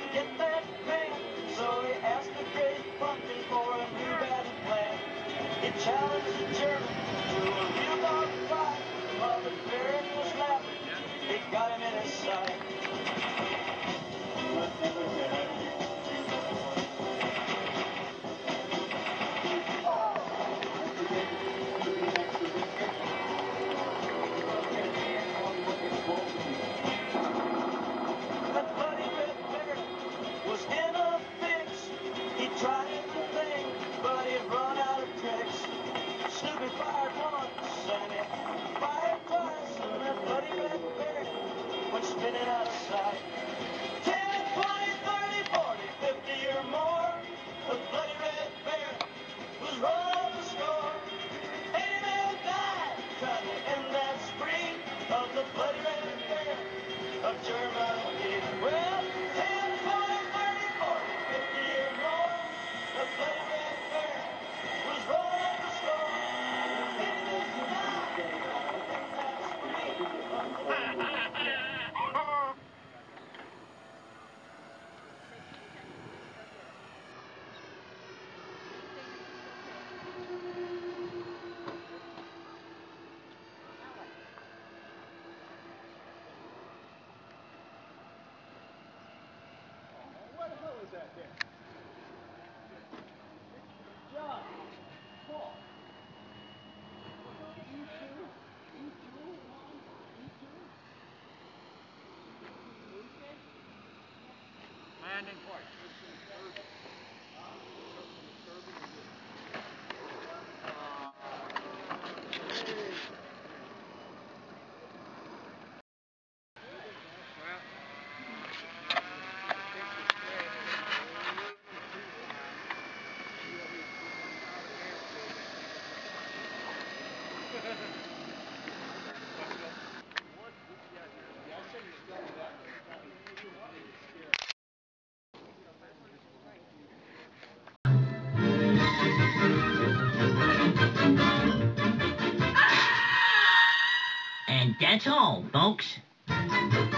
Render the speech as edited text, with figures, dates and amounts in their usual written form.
get that man. So he asked the great pumpkin for a new battle plan. He challenged the German to a real dog fight. While the Baron was laughing, he got him in his sight. That bloody red Baron was in a fix. He tried everything, but he'd run out of tricks. Snoopy fired once and he fired twice, and that bloody red Baron went spinning out of sight. 10, 20, 30, 40, 50 or more, the bloody red Baron was rolling the score. 80 men died trying to end that spree of the bloody red Baron of Germany. Well, 10, 20, 30, 40, 50 or more, the bloody red Baron was rolling the score. 80 men died trying to end that spree of the bloody red Baron. What the hell is that there? John, Paul. Landing point. And that's all, folks.